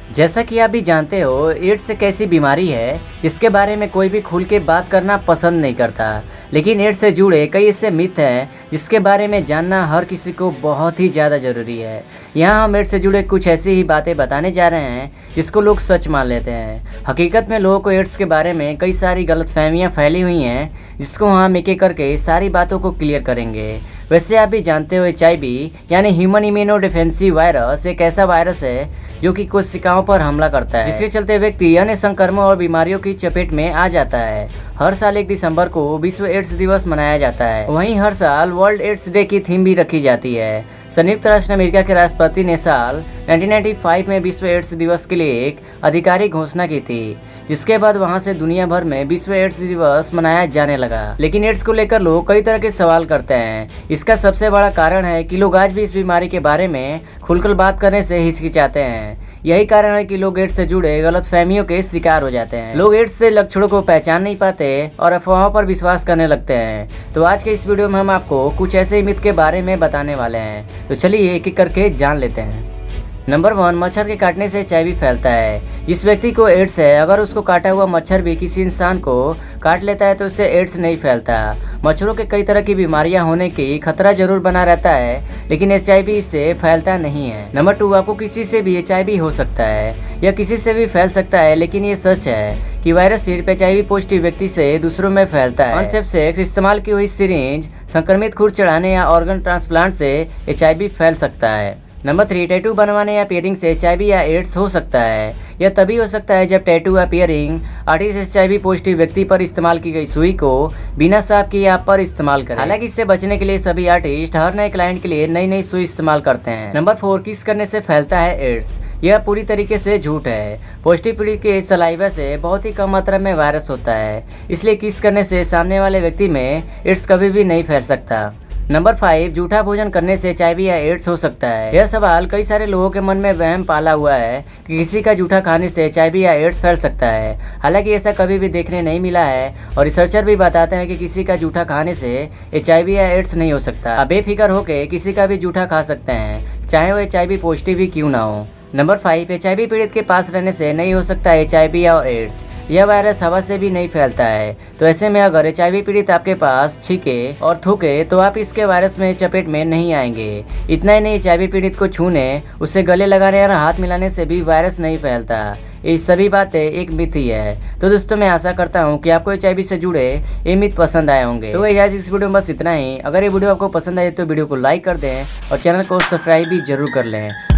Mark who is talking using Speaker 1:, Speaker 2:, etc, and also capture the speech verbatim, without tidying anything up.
Speaker 1: जैसा कि आप भी जानते हो, एड्स एक ऐसी बीमारी है जिसके बारे में कोई भी खुल के बात करना पसंद नहीं करता। लेकिन एड्स से जुड़े कई ऐसे मिथ हैं जिसके बारे में जानना हर किसी को बहुत ही ज़्यादा ज़रूरी है। यहाँ हम एड्स से जुड़े कुछ ऐसी ही बातें बताने जा रहे हैं जिसको लोग सच मान लेते हैं। हकीकत में लोगों को एड्स के बारे में कई सारी गलतफहमियाँ फैली हुई हैं, जिसको हम एक एक करके सारी बातों को क्लियर करेंगे। वैसे आप भी जानते हो, एच आई वी यानी ह्यूमन इम्यूनो डिफेंसिव वायरस एक ऐसा वायरस है जो कि कोशिकाओं पर हमला करता है, जिसके चलते व्यक्ति अन्य संक्रमण और बीमारियों की चपेट में आ जाता है। हर साल एक दिसंबर को विश्व एड्स दिवस मनाया जाता है। वहीं हर साल वर्ल्ड एड्स डे की थीम भी रखी जाती है। संयुक्त राष्ट्र अमेरिका के राष्ट्रपति ने साल उन्नीस सौ पचानवे में विश्व एड्स दिवस के लिए एक आधिकारिक घोषणा की थी, जिसके बाद वहां से दुनिया भर में विश्व एड्स दिवस मनाया जाने लगा। लेकिन एड्स को लेकर लोग कई तरह के सवाल करते हैं। इसका सबसे बड़ा कारण है कि लोग आज भी इस बीमारी के बारे में खुलकर बात करने से हिचकिचाते हैं। यही कारण है कि लोग एड्स से जुड़े गलतफहमियों के शिकार हो जाते हैं। लोग एड्स से लक्षणों को पहचान नहीं पाते और अफवाहों पर विश्वास करने लगते हैं। तो आज के इस वीडियो में हम आपको कुछ ऐसे ही मिथ के बारे में बताने वाले हैं। तो चलिए एक एक करके जान लेते हैं। नंबर वन, मच्छर के काटने से एच आई वी फैलता है। जिस व्यक्ति को एड्स है, अगर उसको काटा हुआ मच्छर भी किसी इंसान को काट लेता है तो उससे एड्स नहीं फैलता। मच्छरों के कई तरह की बीमारियां होने की खतरा जरूर बना रहता है, लेकिन एच आई वी इससे फैलता नहीं है। नंबर टू, आपको किसी से भी एच आई वी हो सकता है या किसी से भी फैल सकता है, लेकिन ये सच है कि वायरस सिर्फ एच आई वी पॉजिटिव व्यक्ति से दूसरों में फैलता है। अनसेफ सेक्स, इस्तेमाल की हुई सिरिंज, संक्रमित खूर चढ़ाने या ऑर्गन ट्रांसप्लांट से एच आई वी फैल सकता है। नंबर थ्री, टैटू बनवाने या पियरिंग से एच आई वी या एड्स हो सकता है। यह तभी हो सकता है जब टैटू या piercing artist H I V positive व्यक्ति पर इस्तेमाल की गई सुई को बिना साफ किए आप पर इस्तेमाल करें। हालांकि इससे बचने के लिए सभी आर्टिस्ट हर नए क्लाइंट के लिए नई नई सुई इस्तेमाल करते हैं। नंबर फोर, किस करने से फैलता है एड्स। यह पूरी तरीके से झूठ है। पॉजिटिव पीढ़ी के सलाइवा से बहुत ही कम मात्रा में वायरस होता है, इसलिए किस करने से सामने वाले व्यक्ति में एड्स कभी भी नहीं फैल सकता। नंबर फाइव, झूठा भोजन करने से एच आई वी या एड्स हो सकता है। यह सवाल कई सारे लोगों के मन में वहम पाला हुआ है कि किसी का जूठा खाने से एच आई वी या एड्स फैल सकता है। हालांकि ऐसा कभी भी देखने नहीं मिला है और रिसर्चर भी बताते हैं कि किसी का जूठा खाने से एच आई वी या एड्स नहीं हो सकता। आप बेफिक्र होकर किसी का भी जूठा खा सकते हैं, चाहे वो एच आई वी पॉजिटिव ही क्यों ना हो। Number five, H I V पीड़ित के पास रहने से नहीं हो सकता एच आई वी और एड्स। यह वायरस हवा से भी नहीं फैलता है, तो ऐसे में अगर एच आई वी पीड़ित आपके पास छींके और थूके तो आप इसके वायरस में चपेट में नहीं आएंगे। इतना ही नहीं, एच आई वी पीड़ित को छूने, उससे गले लगाने और हाथ मिलाने से भी वायरस नहीं फैलता। ये सभी बातें एक मिथ ही है। तो दोस्तों, मैं आशा करता हूँ कि आपको एच आई वी से जुड़े ये मिथ पसंद आए होंगे। तो आज इस वीडियो में बस इतना ही। अगर ये वीडियो आपको पसंद आए तो वीडियो को लाइक कर दें और चैनल को सब्सक्राइब भी जरूर कर लें।